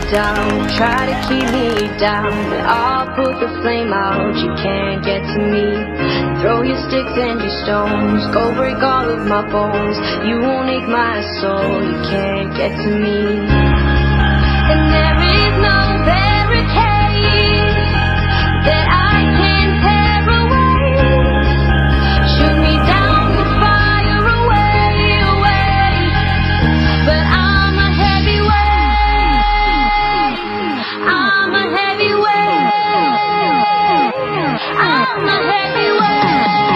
down, try to keep me down, but I'll put the flame out. You can't get to me. Throw your sticks and your stones, go break all of my bones. You won't ache my soul. You can't get to me. And there is no barricade that I can tear away. Shoot me down with fire away, away. But I'm a heavyweight. I'm a heavyweight. I'm a heavyweight.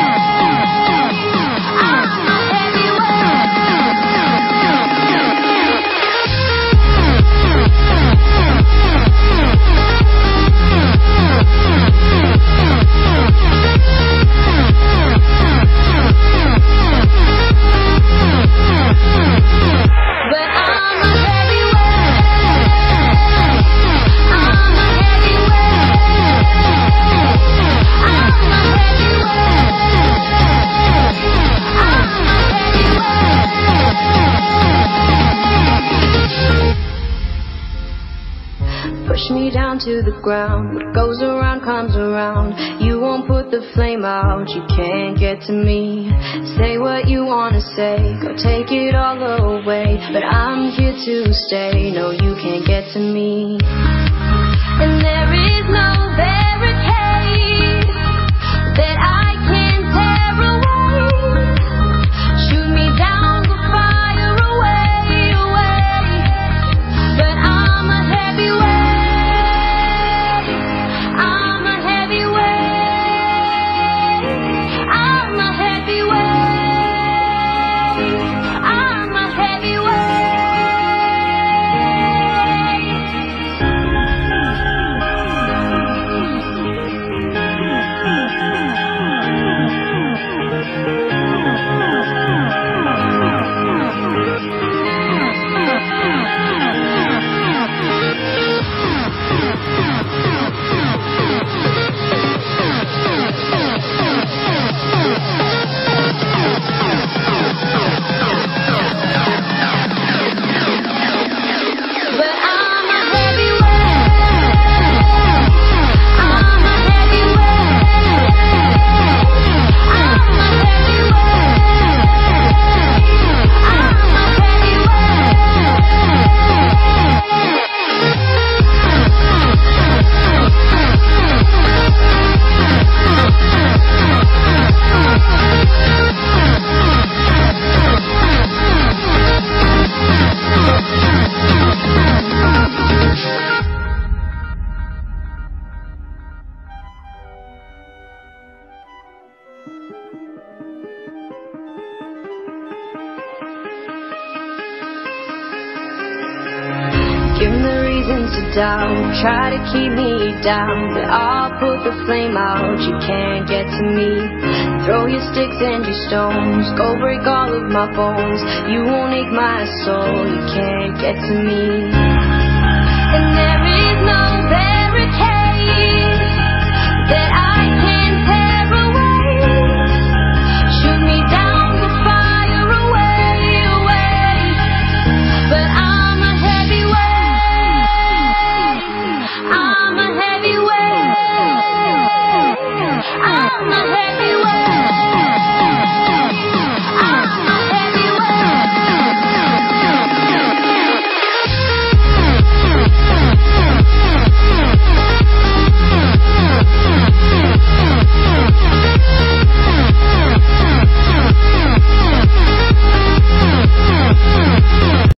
Push me down to the ground. What goes around comes around. You won't put the flame out. You can't get to me. Say what you wanna say, go take it all away, but I'm here to stay. No, you can't get to me. And there is no barricade that I can tear away. Shoot me down with fire away, away. But I'm a heavyweight. I'm a heavyweight. I'm a heavyweight. I'm a heavyweight. Give them the reasons to doubt, try to keep me down, but I'll put the flame out. You can't get to me. Throw your sticks and your stones, go break all of my bones. You won't ache my soul. You can't get to me. And there is no barricade that I can tear away. Shoot me down with fire away, away. But I'm a heavyweight. I'm a heavyweight. I'm a heavyweight.